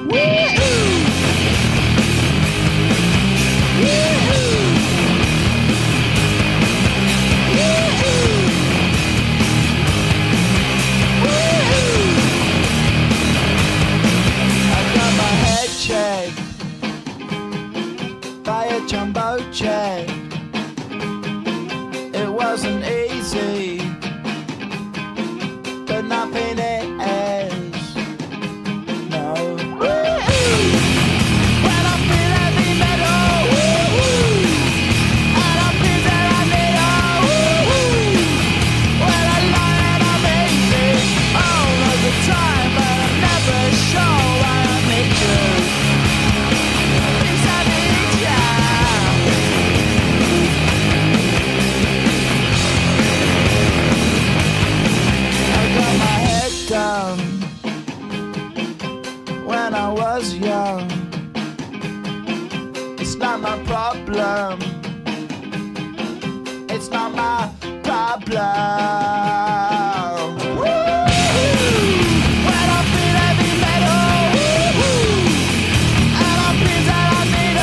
Jumbo check. It wasn't easy, but nothing is. No. When I feel heavy metal, and I feel that I need when I lie and I'm easy all of the time, but I'm never sure why I need you. When I was young, it's not my problem. It's not my problem. When I feel heavy metal, and I feel that I need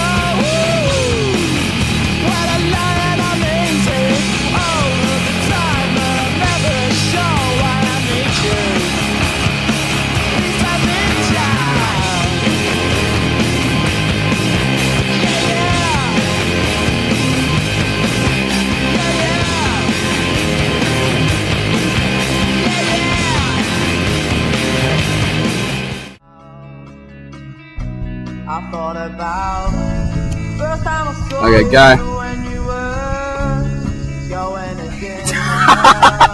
when I lie and I'm easy all of the time, but I'm never sure why I need you. I thought about first time I saw okay, go. you when you were going again.